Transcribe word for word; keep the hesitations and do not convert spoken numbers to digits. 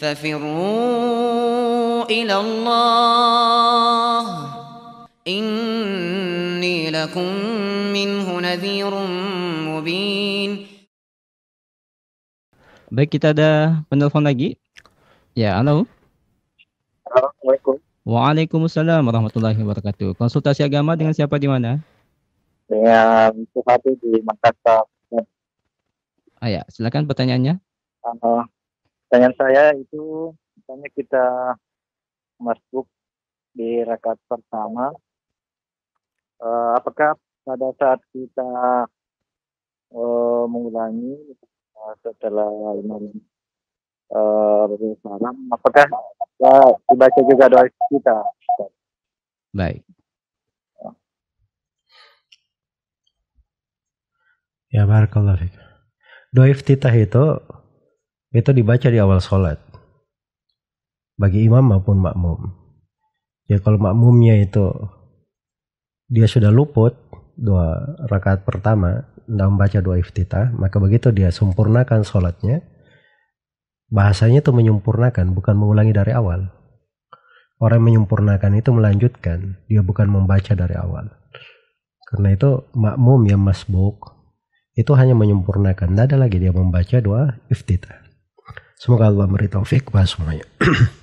ففروا إلى الله إني لكم منه نذير مبين. Baik, kita ada penelpon lagi. Ya, halo. Assalamualaikum. Waalaikumsalam warahmatullahi wabarakatuh. Konsultasi agama dengan siapa di mana? Dengan Suhati di Makassar. Ah ya, silakan pertanyaannya. Uh, pertanyaan saya itu, misalnya kita masuk di rakaat pertama, uh, apakah pada saat kita uh, mengulangi uh, setelah imam uh, salam, apakah uh, dibaca juga doa kita? Baik. Ya, barakallahu fiik. Doa iftitah itu itu dibaca di awal sholat bagi imam maupun makmum. Ya, kalau makmumnya itu dia sudah luput dua rakaat pertama tidak membaca doa iftitah, maka begitu dia sempurnakan sholatnya. Bahasanya itu menyempurnakan, bukan mengulangi dari awal. Orang yang menyempurnakan itu melanjutkan, dia bukan membaca dari awal. Karena itu makmum yang masbuk itu hanya menyempurnakan, tidak ada lagi dia membaca doa iftitah. Semoga Allah beri taufik kepada semuanya.